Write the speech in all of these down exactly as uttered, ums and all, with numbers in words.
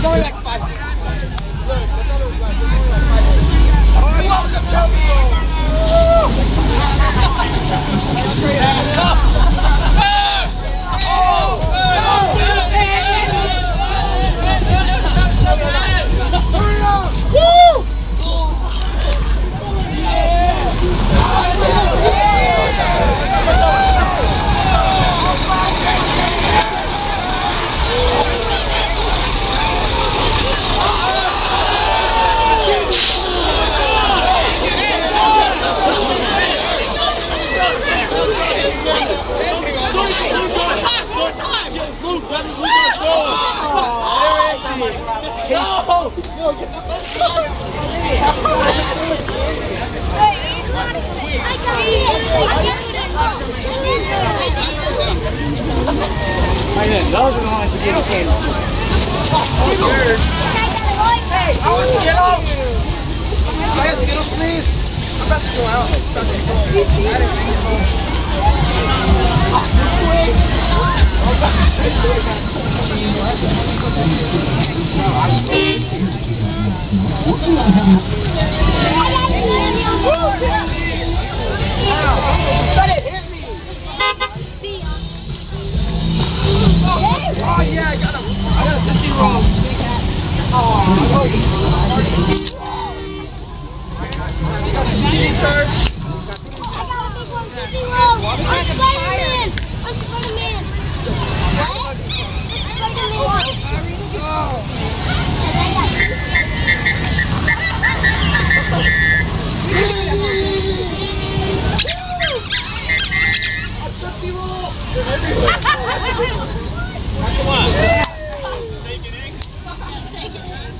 only like five seconds. Look, that's all it was like. It's only like five seconds. Oh, you just tell me. Hurry up! Woo! No! No, get this one. I know, those are the ones you get a candy. Hey, I want Skittles! Can I get Skittles, please? I'm about to go out. I'm about to go out. I didn't make it home. Oh yeah, I got a, I got a Tootsie Roll. Oh, oh. I got some T V turds. I got a big one, Tootsie Roll. I'm Spider-Man. I'm Spider-Man. What? Spider-Man. A Tootsie Roll. They're everywhere. Come on. Steak and eggs? Steak and eggs.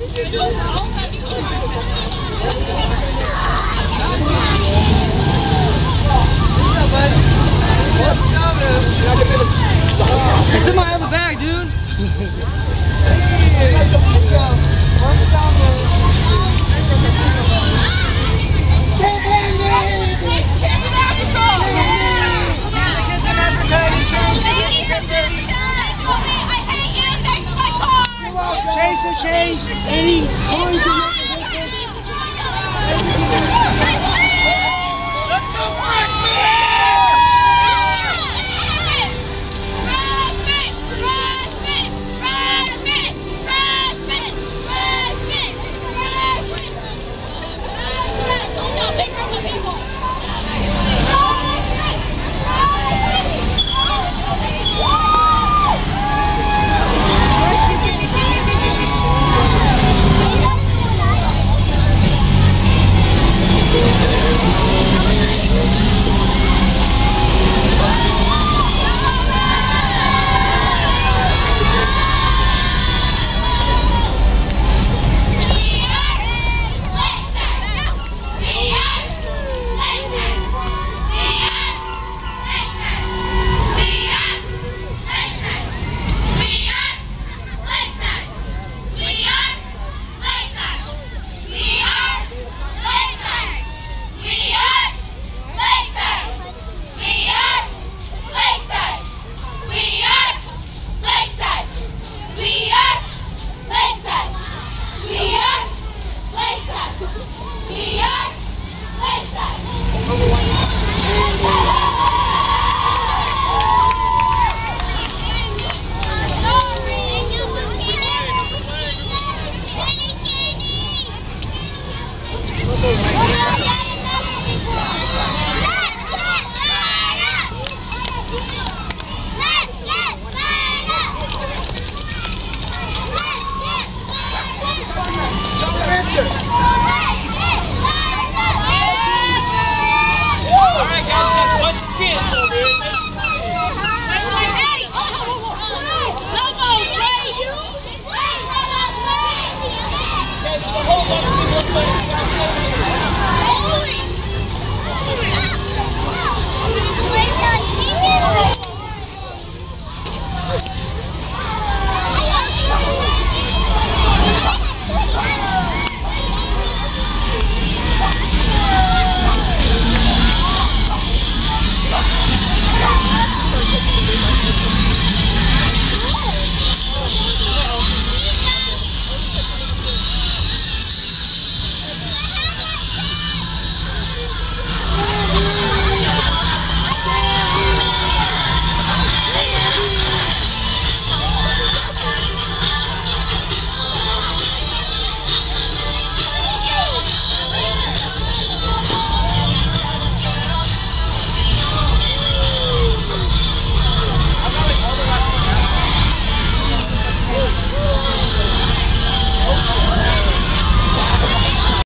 It's in my other bag, dude. Change for change, any